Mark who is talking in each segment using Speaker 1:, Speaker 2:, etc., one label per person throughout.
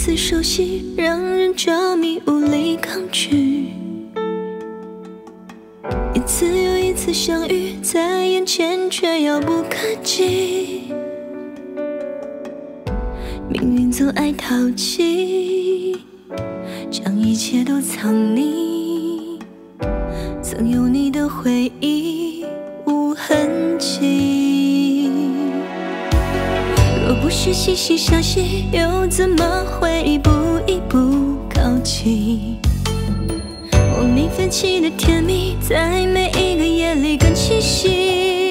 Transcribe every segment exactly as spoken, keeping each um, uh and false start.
Speaker 1: 此熟悉，让人着迷，无力抗拒。一次又一次相遇，在眼前却遥不可及。命运总爱淘气，将一切都藏匿。曾有你的回忆，无痕迹。若不是惺惺相惜，又怎么会一步一步靠近？莫名泛起的甜蜜，在每一个夜里更清晰。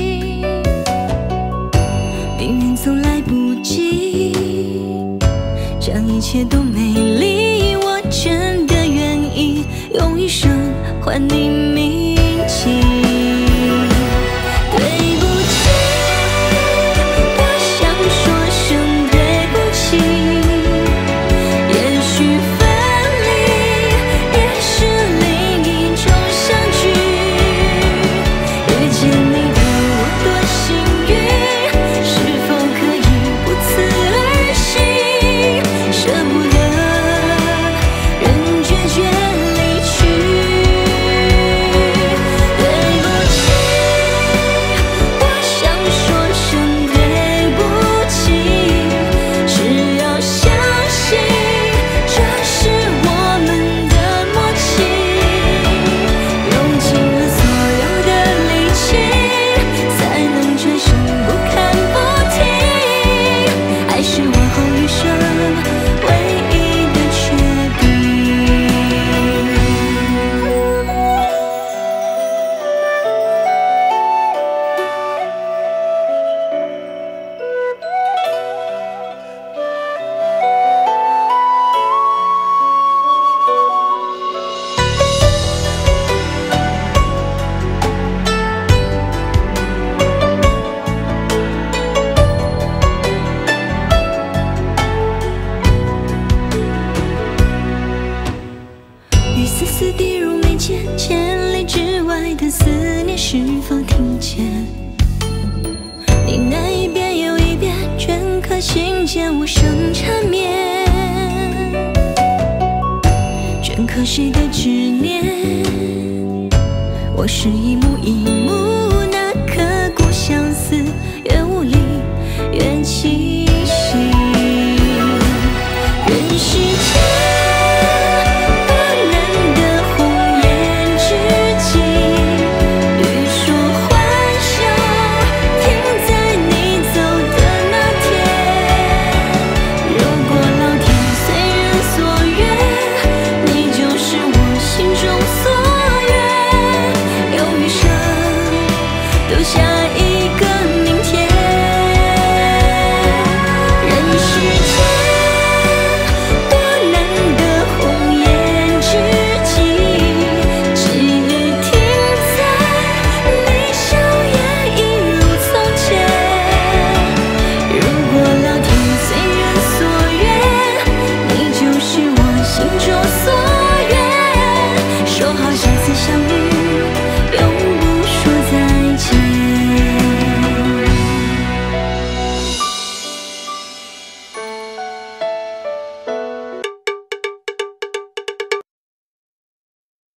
Speaker 1: 命运总来不及，将一切都美丽。我真的愿意用一生还你铭记。丝丝滴入眉间，千里之外的思念是否听见？你那一遍又一遍，镌刻心间无声缠绵。镌刻谁的执念？我是一幕一幕那刻骨相思，越无力越凄